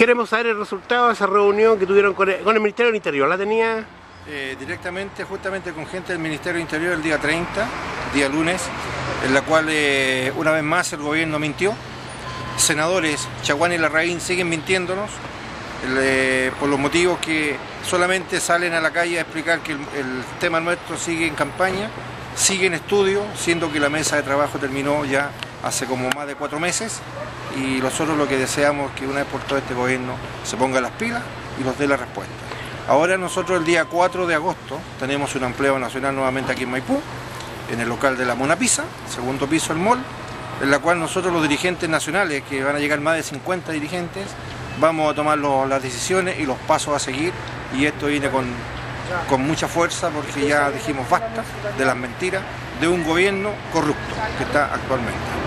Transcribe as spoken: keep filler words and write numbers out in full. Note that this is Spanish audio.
Queremos saber el resultado de esa reunión que tuvieron con el, con el Ministerio del Interior. ¿La tenía? Eh, directamente, justamente con gente del Ministerio del Interior el día treinta, día lunes, en la cual eh, una vez más el gobierno mintió. Senadores Chaguán y Larraín siguen mintiéndonos eh, por los motivos que solamente salen a la calle a explicar que el, el tema nuestro sigue en campaña, sigue en estudio, siendo que la mesa de trabajo terminó ya hace como más de cuatro meses y nosotros lo que deseamos es que una vez por todo este gobierno se ponga las pilas y nos dé la respuesta. Ahora nosotros el día cuatro de agosto tenemos un empleo nacional nuevamente aquí en Maipú, en el local de la Mona Pizza, segundo piso del mall, en la cual nosotros los dirigentes nacionales, que van a llegar más de cincuenta dirigentes, vamos a tomar los, las decisiones y los pasos a seguir, y esto viene con, con mucha fuerza porque ya dijimos basta de las mentiras de un gobierno corrupto que está actualmente.